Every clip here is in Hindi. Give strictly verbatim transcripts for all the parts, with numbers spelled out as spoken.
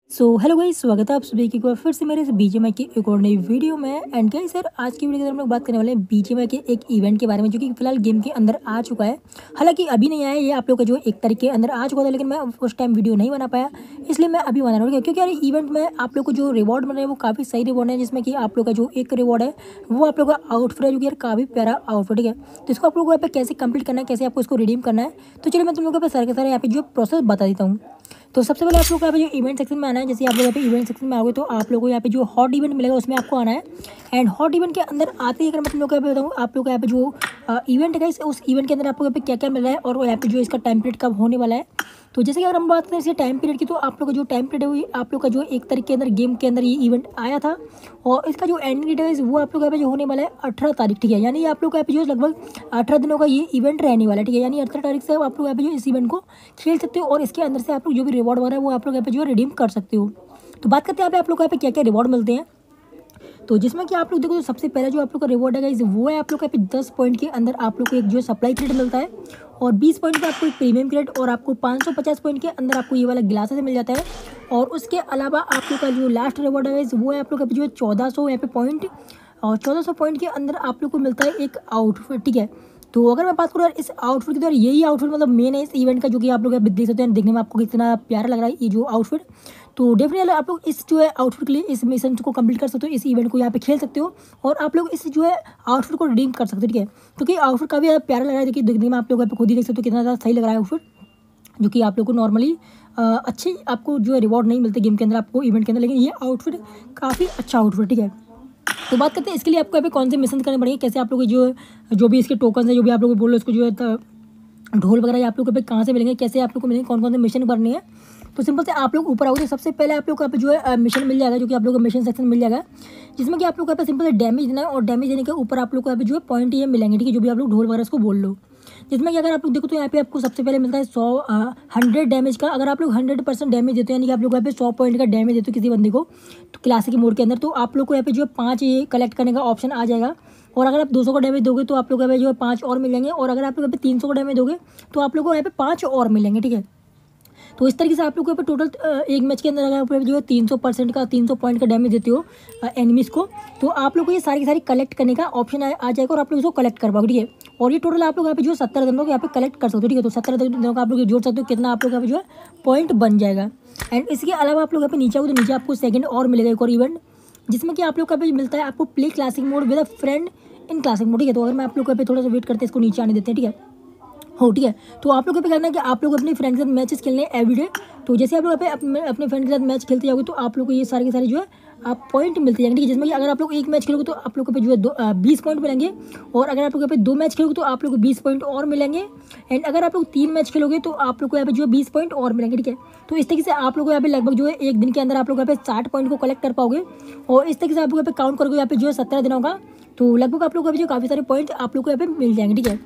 सो हेलो गाइस, स्वागत है आप सभी की एक बार फिर से मेरे इस बीजीएमआई की एक और नई वीडियो में। एंड गाइस सर, आज की वीडियो के अंदर हम लोग बात करने वाले हैं बीजीएमआई के एक इवेंट के बारे में, जो कि फिलहाल गेम के अंदर आ चुका है। हालांकि अभी नहीं आया, ये आप लोग का जो एक तारीख के अंदर आ चुका था, लेकिन मैं उस टाइम वीडियो नहीं बना पाया, इसलिए मैं अभी बना रहा हूँ। क्योंकि यार इवेंट में आप लोग को जो रिवॉर्ड मिल रहे हैं वो काफ़ी सही रिवॉर्ड है, जिसमें कि आप लोग का जो एक रिवॉर्ड है वो आप लोग का आउटफिट है, जो कि यार काफ़ी प्यारा आउटफिट है। तो इसको आप लोग को यहाँ पे कैसे कंप्लीट करना है, कैसे आपको इसको रिडीम करना है, तो चलिए मैं तुम लोगों को सारे के सारे यहाँ पे जो प्रोसेस बता देता हूँ। तो सबसे पहले आप लोग को यहाँ पे जो इवेंट सेक्शन में आना है। जैसे आप लोग यहाँ पे इवेंट सेक्शन में आओगे तो आप लोगों को यहाँ पे जो हॉट इवेंट मिलेगा उसमें आपको आना है। एंड हॉट इवेंट के अंदर आते ही अगर मैं तुम लोग को यहाँ पे बताऊँ, आप लोग को यहाँ पे जो इवेंट है उस इवेंट के अंदर आप लोग यहाँ पे क्या क्या मिल रहा है और यहाँ पे जो इसका टाइम पीरियड कब होने वाला है। तो जैसे कि अगर हम बात करें इसके टाइम पीरियड की, तो आप लोग का जो टाइम पीरियड है वो आप लोग का जो एक तारीख के अंदर गेम के अंदर ये इवेंट आया था, और इसका जो एंड डेट है वो आप लोग यहाँ पे जो होने वाला है अठारह तारीख, ठीक है। यानी आप लोग यहाँ पे जो लगभग अठारह दिनों का ये इवेंट रहने वाला है, ठीक है। यानी अठारह तारीख से आप लोग यहाँ पे जो इस इवेंट को खेल सकते हो, और इसके अंदर से आप लोग जो भी रिवॉर्ड वगैरह है वो आप लोग यहाँ पे जो रिडीम कर सकते हो। तो बात करते हैं यहाँ पे आप लोग को यहाँ पे क्या क्या रिवॉर्ड मिलते हैं। तो जिसमें कि आप लोग देखो, तो सबसे पहला जो आप लोग का रिवॉर्ड है गाइस वो है आप लोग का यहाँ पे दस पॉइंट के अंदर आप लोग को एक जो सप्लाई क्रेडिट मिलता है, और बीस पॉइंट का आपको एक प्रीमियम क्रेडिट, और आपको पाँच सौ पचास पॉइंट के अंदर आपको ये वाला ग्लासेस मिल जाता है। और उसके अलावा आप लोग का जो लास्ट रिवॉर्ड है गाइस वो है आप लोग का जो चौदह सौ यहाँ पे पॉइंट, और चौदह सौ पॉइंट के अंदर आप लोग को मिलता है एक आउटफिट, ठीक है। तो अगर मैं बात करूँ यार इस आउटफिट की, तो यार यही आउटफिट मतलब मेन है इस इवेंट का, जो कि आप लोग यहाँ पे देख सकते हैं। देखने में आपको कितना प्यारा लग रहा है ये जो आउटफिट। तो डेफिनेटली आप लोग इस जो है आउटफिट के लिए इस मिशन को कंप्लीट कर सकते हो, इस इवेंट को यहाँ पे खेल सकते हो, और आप लोग इस जो है आउटफिट को रिडीम कर सकते हो, ठीक है। क्योंकि आउटफिट काफ़ी ज़्यादा प्यारा लग रहा है। देखिए देखने में आप लोग यहाँ पे खुद ही देख सकते हो कितना ज़्यादा सही लग रहा है आउटफिट, जो कि आप लोग को नॉर्मली अच्छे आपको जो है रिवॉर्ड नहीं मिलते गेम के अंदर, आपको इवेंट के अंदर, लेकिन ये आउटफिट काफ़ी अच्छा आउटफिट, ठीक है। तो बात करते हैं इसके लिए आपको यहाँ पे कौन से मिशन करने पड़ेंगे, कैसे आप लोग जो जो भी इसके टोकन है, जो भी आप लोग बोल रहे हो उसको जो है ढोल वगैरह आप लोग पे कहाँ से मिलेंगे, कैसे आप लोग को मिलेंगे, कौन कौन से मिशन करने हैं। तो सिंपल से आप लोग ऊपर आओगे तो सबसे पहले आप लोग को यहाँ पे जो है मिशन मिल जाएगा, जो कि आप लोग को मिशन सेक्शन मिल जाएगा, जिसमें कि आप लोग को यहाँ पे सिंपल से डैमेज देना है, और डैमेज देने के ऊपर आप लोग को यहाँ पे जो है पॉइंट ये मिलेंगे, ठीक है, जो भी आप लोग ढोल वगैरह उसको बोल लो। जिसमें कि अगर आप लोग देखो तो यहाँ पे आपको सबसे पहले मिलता है सौ हंड्रेड डैमेज का। अगर आप लोग हंड्रेड परसेंट डैमेज देते हो, यानी कि आप लोग यहाँ पे सौ पॉइंट का डैमेज देते हो किसी बंदे को तो क्लासिक मोड के अंदर, तो आप लोग को यहाँ पे जो है पाँच ये कलेक्ट करने का ऑप्शन आ जाएगा। और अगर आप दो सौ का डैमेज दोगे तो आप लोग यहाँ पे जो है पाँच और मिलेंगे, और अगर आप लोग यहाँ पे तीन सौ का डैमेज दोगे तो आप लोग को यहाँ पे पाँच और मिलेंगे, ठीक है। तो इस तरीके से आप लोग को यहाँ पे टोटल एक मैच के अंदर अगर आप जो है तीन सौ परसेंट का तीन सौ पॉइंट का डैमेज देते हो एनिमीज़ को, तो आप लोग को ये सारी की सारी कलेक्ट करने का ऑप्शन आ, आ जाएगा, और आप लोग इसको कलेक्ट कर पाओगे, ठीक है। और ये टोटल आप लोग यहाँ पे जो सत्तर दिनों को यहाँ पे कलेक्ट कर सकते हो, ठीक है। तो सत्तर दिनों का आप लोग जोड़ सकते हो, कितना आप लोग यहाँ पे जो है पॉइंट बन जाएगा। एंड इसके अलावा आप लोग यहाँ पे नीचे आओगे तो नीचे आपको सेकंड और मिलेगा एक और इवेंट, जिसमें कि आप लोग का पे मिलता है आपको play classic mode with a friend in classic mode, ठीक है। तो अगर मैं आप लोग यहाँ पे थोड़ा सा वेट करते हैं, इसको नीचे आने देते हैं, ठीक है। हो ठीक है। तो आप लोग पे करना है कि आप लोग अपने फ्रेंड के साथ मैचेस खेलने हैं एवरीडे। तो जैसे आप लोग पे अपने अपने फ्रेंड के साथ मैच खेलते जाओगे तो आप लोग को ये सारे के सारे जो है आप पॉइंट मिलते जाएंगे, ठीक है। जिसमें कि अगर आप लोग एक मैच खेलोगे तो आप लोग पे जो है दो बीस पॉइंट मिलेंगे, और अगर आप लोग पे दो मैच खेलोगे तो आप लोग को बीस पॉइंट और मिलेंगे। एंड अगर आप लोग तीन मैच खेलोगे तो आप लोग को यहाँ पे जो है बीस पॉइंट और मिलेंगे, ठीक है। तो इस तरीके से आप लोग को यहाँ पे लगभग जो है एक दिन के अंदर आप लोग यहाँ पे साठ पॉइंट को कलेक्ट कर पाओगे, और इस तरीके से आप लोग यहाँ पे काउंट करोगे यहाँ पे जो है सत्रह दिनों का, तो लगभग आप लोग को जो काफ़ी सारे पॉइंट आप लोग को यहाँ पे मिल जाएंगे, ठीक है।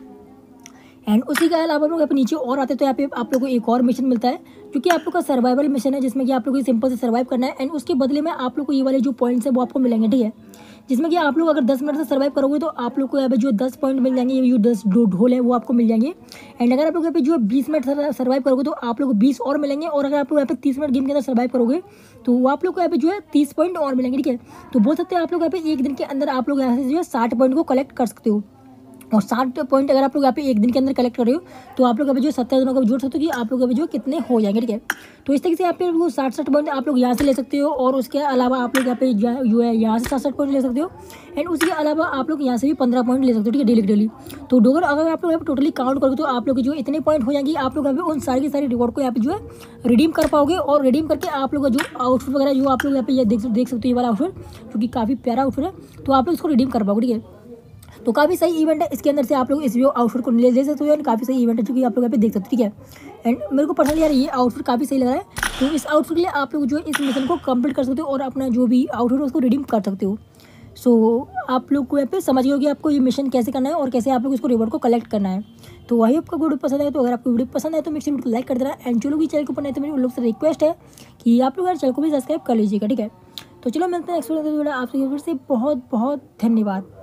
एंड उसी के अलावा आप लोग यहाँ पे नीचे और आते तो यहाँ पे आप लोग को एक और मिशन मिलता है, क्योंकि आप लोग का सर्वाइवल मिशन है, जिसमें कि आप लोग को सिंपल से सर्वाइव करना है। एंड उसके बदले में आप लोग को ये वाले जो पॉइंट्स है वो आपको मिलेंगे, ठीक है। जिसमें कि आप लोग अगर दस मिनट से सर्वाइव करोगे तो आप लोग को यहाँ पे जो दस पॉइंट मिल जाएंगे, ये जो दस ढोल है वो आपको मिल जाएंगे। एंड अगर आप लोग यहाँ पे जो बीस मिनट सर्वाइव करोगे तो आप लोग को बीस और मिलेंगे, और अगर आप लोग यहाँ पे तीस मिनट गेम के अंदर सर्वाइव करोगे तो आप लोग को यहाँ पे जो है तीस पॉइंट और मिलेंगे, ठीक है। तो बोल सकते हैं आप लोग यहाँ पे एक दिन के अंदर आप लोग यहाँ से जो है साठ पॉइंट को कलेक्ट कर सकते हो। और साठ पॉइंट अगर आप लोग यहाँ पे एक दिन के अंदर कलेक्ट कर रहे हो तो आप लोग अभी जो सत्तर दिनों का जोड़ सकते हो कि आप लोग अभी जो कितने हो जाएंगे, ठीक है। तो इस तरीके से आप पे वो साठ साठ पॉइंट आप लोग यहाँ से ले सकते हो, और उसके अलावा आप लोग यहाँ पे जो है यहाँ से साठ साठ पॉइंट ले सकते हो। एंड उसके अलावा आप लोग यहाँ से भी पंद्रह पॉइंट ले सकते हो, ठीक है, डेली डेली। तो डोगर अगर आप लोग यहाँ पे टोटली काउंट करोगे तो आप लोग जो इतने पॉइंट हो जाएंगे, आप लोग यहाँ पे उन सारी की सारी रिवॉर्ड को यहाँ पे जो है रिडीम कर पाओगे, और रिडीम करके आप लोग का जो आउटफिट वगैरह जो आप लोग यहाँ पे ये देख देख सकते हो, ये वाला आउटफिट जो कि काफ़ी प्यारा आउटफिट है, तो आप लोग इसको रिडीम कर पाओगे, ठीक है। तो काफ़ी सही इवेंट है, इसके अंदर से आप लोग इस वीडियो आउटफिट को ले ले सकते हो, यानी काफ़ी सही इवेंट है जो कि आप लोग यहाँ पे देख सकते हो, ठीक है। एंड मेरे को पर्सनली यार ये आउटफिट काफ़ी सही लग रहा है, तो इस आउटफिट के लिए आप लोग जो है इस मिशन को कंप्लीट कर सकते हो, और अपना जो भी आउटफिट है उसको रिडीम कर सकते हो। सो so, आप लोग को यहाँ पे समझ गए हो कि आपको ये मिशन कैसे करना है और कैसे आप लोग इसको रिवॉर्ड को कलेक्ट करना है। तो वही आपका वीडियो पसंद है, तो अगर आपको वीडियो पसंद है तो मेरे वीडियो को लाइक कर देना। एंड जो लोग भी चैनल को पढ़ने तो मेरे लोग से रिक्वेस्ट है कि आप लोग यार चैनल को भी सब्सक्राइब कर लीजिएगा, ठीक है। तो चलो मिलते हैं नेक्स्ट वीडियो, आपसे फिर से बहुत बहुत धन्यवाद।